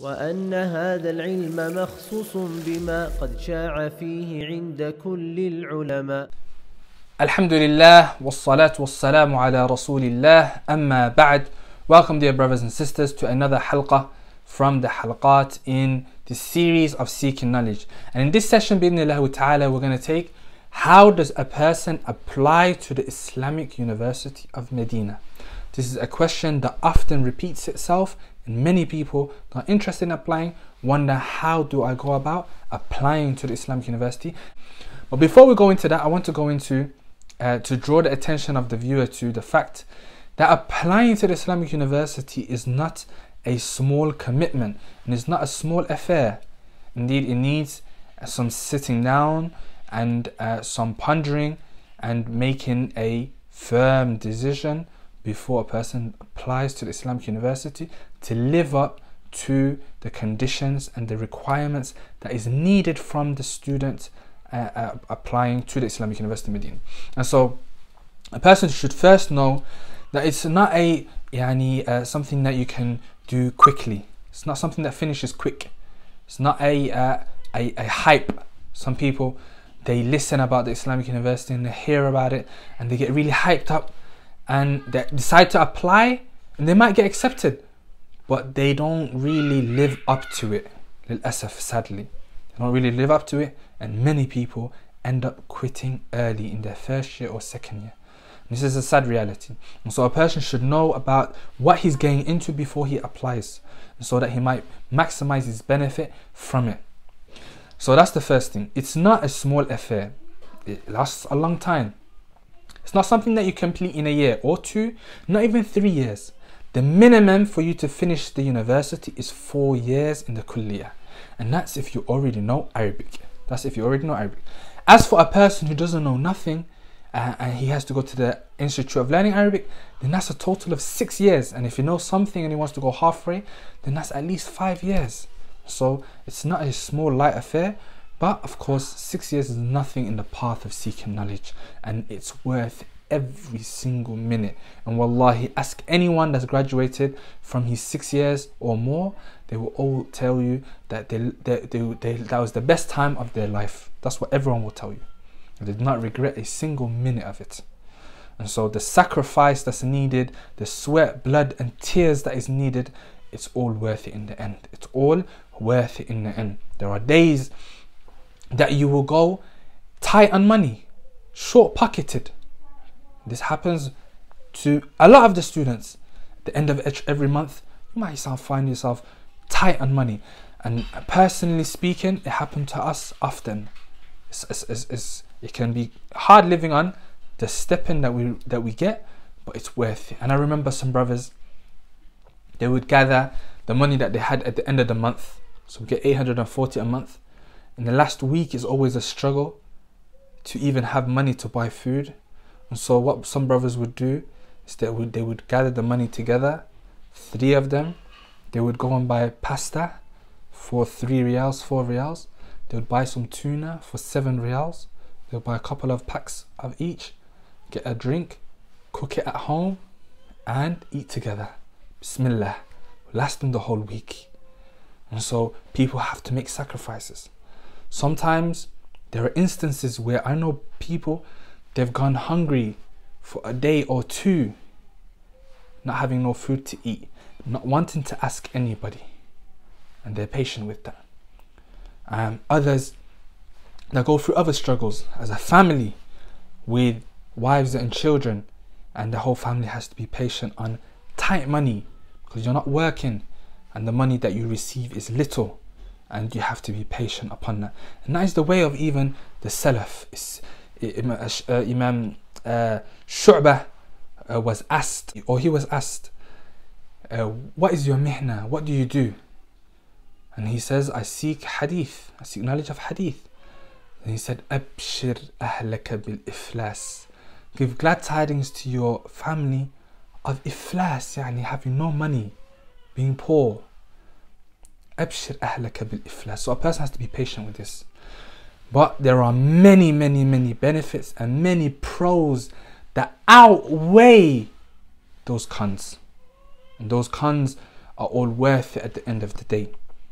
وأن هذا العلم مخصوص بما قد شاع فيه عند كل العلماء. Alhamdulillah, wassalatu wassalamu ala rasulillah, amma ba'd. Welcome, dear brothers and sisters, to another halqa from the halqat in the series of seeking knowledge. And in this session, bi'idhnillah ta'ala, we're going to take how does a person apply to the Islamic University of Medina. This is a question that often repeats itself, and many people that are interested in applying wonder, how do I go about applying to the Islamic University? But before we go into that, I want to go into to draw the attention of the viewer to the fact that applying to the Islamic University is not a small commitment and it's not a small affair. Indeed, it needs some sitting down and some pondering and making a firm decision before a person applies to the Islamic University to live up to the conditions and the requirements that is needed from the student applying to the Islamic University of Medina. And so a person should first know that it's not a something that you can do quickly. It's not something that finishes quick. It's not a hype. Some people, they listen about the Islamic University and they hear about it and they get really hyped up and they decide to apply and they might get accepted, but they don't really live up to it. Lil-asaf, sadly, they don't really live up to it, and many people end up quitting early in their first year or second year. And this is a sad reality. And so a person should know about what he's getting into before he applies, so that he might maximize his benefit from it. So that's the first thing. It's not a small affair. It lasts a long time. It's not something that you complete in a year or two, not even 3 years. The minimum for you to finish the university is 4 years in the kulliyah. And that's if you already know Arabic. That's if you already know Arabic. As for a person who doesn't know nothing and he has to go to the Institute of Learning Arabic, then that's a total of 6 years. And if he knows something and he wants to go halfway, then that's at least 5 years. So it's not a small, light affair. But of course, 6 years is nothing in the path of seeking knowledge, and it's worth every single minute. And wallahi, ask anyone that's graduated from his 6 years or more, they will all tell you that that was the best time of their life. That's what everyone will tell you. They did not regret a single minute of it. And so the sacrifice that's needed, the sweat, blood and tears that is needed, it's all worth it in the end. It's all worth it in the end. There are days that you will go tight on money, short pocketed. This happens to a lot of the students. At the end of every month, you might find yourself tight on money. And personally speaking, it happened to us often. It can be hard living on the stipend that we get, but it's worth it. And I remember some brothers, they would gather the money that they had at the end of the month. So we get 840 a month. In the last week is always a struggle to even have money to buy food. And so what some brothers would do is they would gather the money together, 3 of them. They would go and buy pasta for 3 riyals, 4 riyals. They would buy some tuna for 7 riyals. They would buy a couple of packs of each, get a drink, cook it at home and eat together. Bismillah. Last them the whole week. And so people have to make sacrifices. Sometimes there are instances where I know people, they've gone hungry for a day or 2, not having no food to eat, not wanting to ask anybody, and they're patient with that. Others that go through other struggles as a family with wives and children, and the whole family has to be patient on tight money because you're not working and the money that you receive is little. And you have to be patient upon that. And that is the way of even the Salaf. Imam Shu'bah was asked, or he was asked, what is your mihna? What do you do? And he says, I seek hadith. I seek knowledge of hadith. And he said, Abshir ahlaka bil iflas. Give glad tidings to your family of iflas, yani having no money, being poor. Abshir ahlaka bil iflas. So a person has to be patient with this. But there are many benefits and many pros that outweigh those cons. And those cons are all worth it at the end of the day.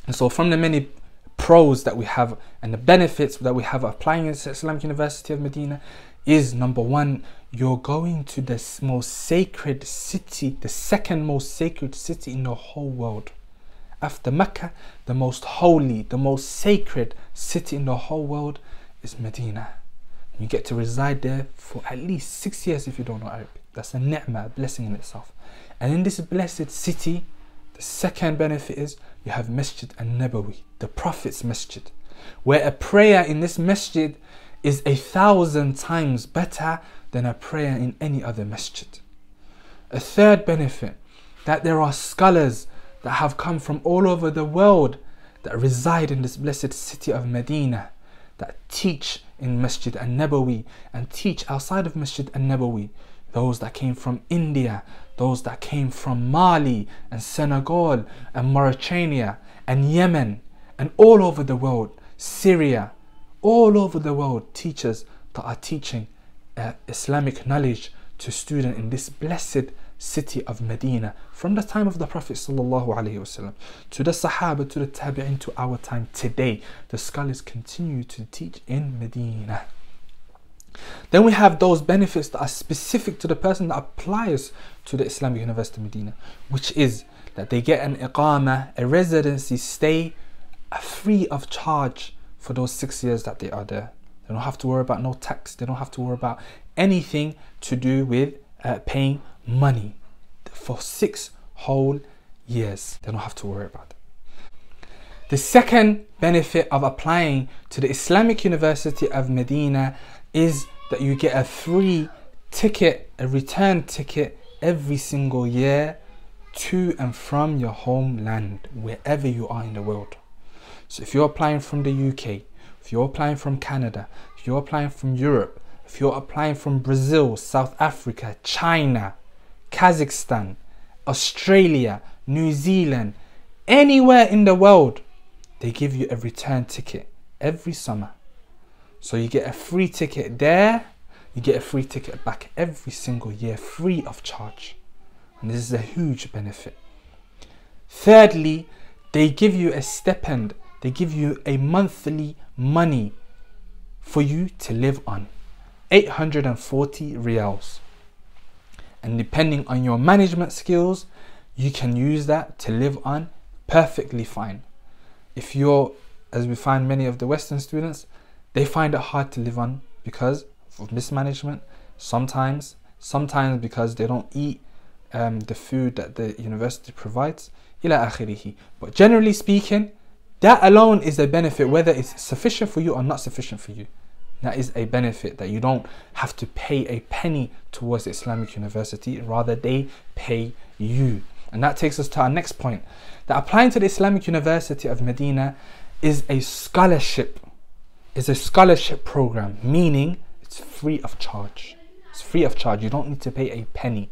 And so from the many pros that we have and the benefits that we have applying at Islamic University of Medina is, number one, you're going to the most sacred city, the second most sacred city in the whole world. After Mecca, the most holy, the most sacred city in the whole world is Medina. You get to reside there for at least 6 years if you don't know Arabic. That's a ni'mah, a blessing in itself. And in this blessed city, the second benefit is you have Masjid al-Nabawi, the Prophet's Masjid, where a prayer in this masjid is 1,000 times better than a prayer in any other masjid. A third benefit, that there are scholars that have come from all over the world that reside in this blessed city of Medina, that teach in Masjid al-Nabawi and teach outside of Masjid al-Nabawi. Those that came from India, those that came from Mali and Senegal and Mauritania and Yemen and all over the world, Syria, all over the world, teachers that are teaching Islamic knowledge to students in this blessed city of Medina from the time of the Prophet ﷺ to the Sahaba, to the Tabi'in, to our time today. The scholars continue to teach in Medina. Then we have those benefits that are specific to the person that applies to the Islamic University of Medina, which is that they get an iqamah, a residency stay, free of charge for those 6 years that they are there. They don't have to worry about no tax. They don't have to worry about anything to do with paying money for 6 whole years. They don't have to worry about it. The second benefit of applying to the Islamic University of Medina is that you get a free ticket, a return ticket every single year to and from your homeland, wherever you are in the world. So if you're applying from the UK, if you're applying from Canada, if you're applying from Europe, if you're applying from Brazil, South Africa, China, Kazakhstan, Australia, New Zealand, anywhere in the world, they give you a return ticket every summer. So you get a free ticket there, you get a free ticket back every single year, free of charge. And this is a huge benefit. Thirdly, they give you a stipend. They give you a monthly money for you to live on. 840 riyals. And depending on your management skills, you can use that to live on perfectly fine. If you're, as we find many of the Western students, they find it hard to live on because of mismanagement, sometimes because they don't eat the food that the university provides, ila akhirihi. But generally speaking, that alone is a benefit, whether it's sufficient for you or not sufficient for you. That is a benefit, that you don't have to pay a penny towards the Islamic University, rather they pay you. And that takes us to our next point, that applying to the Islamic University of Medina is a scholarship. It's a scholarship program, meaning it's free of charge. It's free of charge. You don't need to pay a penny.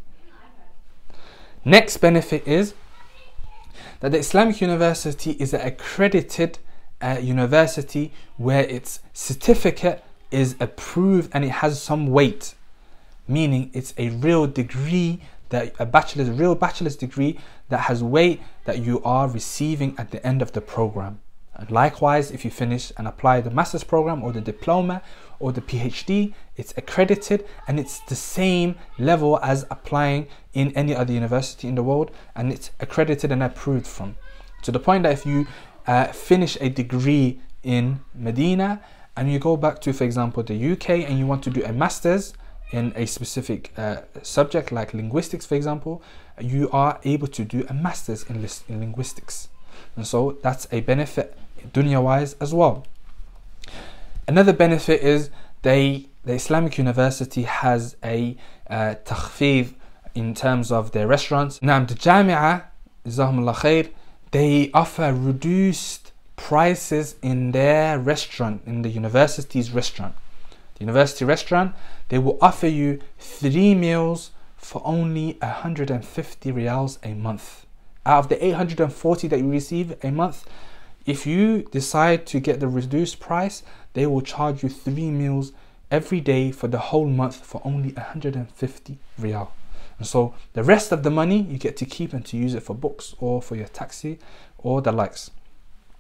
Next benefit is that the Islamic University is an accredited university where its certificate is approved and it has some weight, meaning it's a real degree, that a real bachelor's degree that has weight, that you are receiving at the end of the program. And likewise, if you finish and apply the master's program or the diploma or the PhD, it's accredited and it's the same level as applying in any other university in the world, and it's accredited and approved from. To the point that if you finish a degree in Medina and you go back to, for example, the UK and you want to do a master's in a specific subject like linguistics, for example, you are able to do a master's in linguistics. And so that's a benefit dunya-wise as well. Another benefit is the Islamic University has a takhfif in terms of their restaurants. Now, the Jami'ah, Jazakumullah khair, they offer reduced prices in their restaurant, in the university's restaurant. The university restaurant, they will offer you 3 meals for only 150 riyals a month. Out of the 840 that you receive a month, if you decide to get the reduced price, they will charge you 3 meals every day for the whole month for only 150 riyal. And so the rest of the money you get to keep and to use it for books or for your taxi or the likes.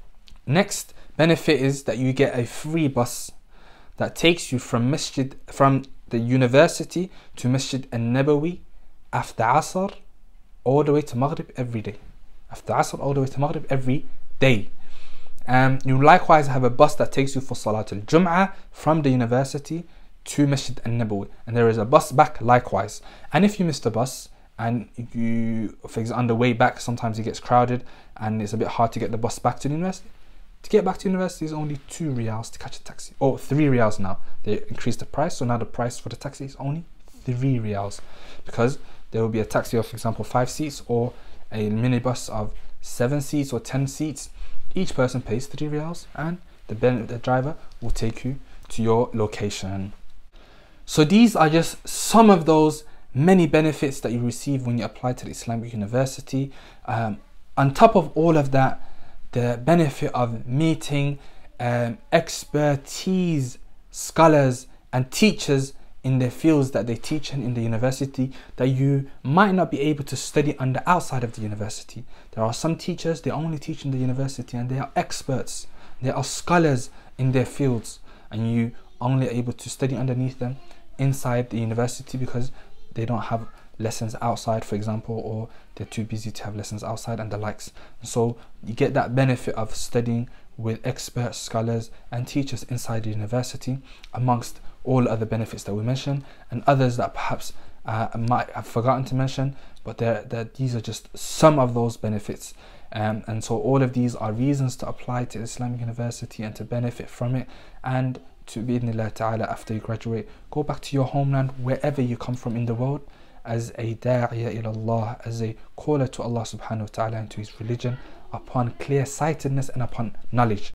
Next benefit is that you get a free bus that takes you from the university to Masjid al-Nabawi after Asr all the way to Maghrib every day. After Asr all the way to Maghrib every day. You likewise have a bus that takes you for Salat al-Jum'ah from the university to Masjid al-Nabawi, and there is a bus back likewise. And if you miss the bus and you, for example, on the way back, sometimes it gets crowded and it's a bit hard to get the bus back to the university. To get back to university is only 2 riyals to catch a taxi, or 3 riyals now. They increased the price, so now the price for the taxi is only 3 riyals, because there will be a taxi of, for example, 5 seats, or a minibus of 7 seats or 10 seats. Each person pays 3 riyals, and the driver will take you to your location. So these are just some of those many benefits that you receive when you apply to the Islamic University. On top of all of that, the benefit of meeting expertise scholars and teachers in their fields that they teach in the university that you might not be able to study under outside of the university. There are some teachers, they only teach in the university and they are experts, they are scholars in their fields, and you only able to study underneath them inside the university because they don't have lessons outside, for example, or they're too busy to have lessons outside and the likes. So you get that benefit of studying with experts, scholars and teachers inside the university, amongst all other benefits that we mentioned and others that perhaps I might have forgotten to mention, but these are just some of those benefits. And so all of these are reasons to apply to Islamic University and to benefit from it, and to bi'idhnillah ta'ala, after you graduate, go back to your homeland, wherever you come from in the world, as a da'iya ila Allah, as a caller to Allah subhanahu wa ta'ala and to his religion, upon clear-sightedness and upon knowledge.